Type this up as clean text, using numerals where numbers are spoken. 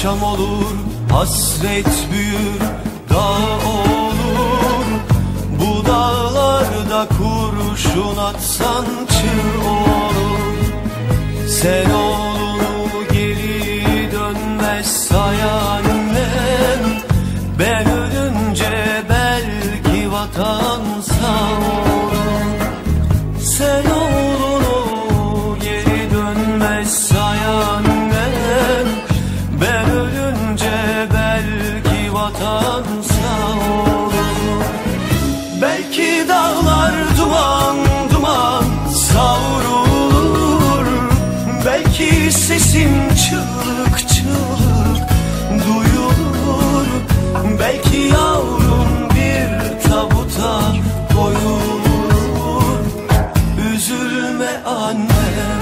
akşam olur, hasret büyür, dağ olur. Bu dağlarda kurşun atsan çığ olur. Sen oğlunu geri dönmez say annem. Ben ölünce belki vatan sağ olur. Sen oğlunu geri dönmez say annem. Ben ölünce belki vatan sağ olur. Belki dağlar duman duman savrulur. Belki sesim çığlık çığlık duyulur. Belki yavrum bir tabuta koyulur. Üzülme annem.